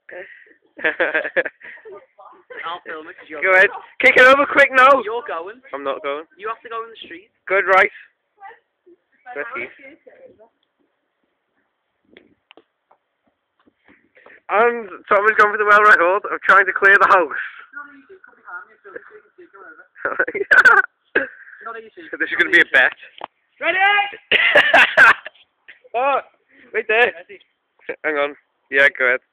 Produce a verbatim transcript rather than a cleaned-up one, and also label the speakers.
Speaker 1: I'll film it because you're
Speaker 2: Go ahead. Kick it over quick now.
Speaker 1: You're going.
Speaker 2: I'm not going.
Speaker 1: You have to go in the street.
Speaker 2: Good, right. Good, Keith. And Tommy's gone for the world record of trying to clear the house. This is going to be a bet.
Speaker 1: Ready?
Speaker 2: Oh, right there. Hang on. Yeah, go ahead.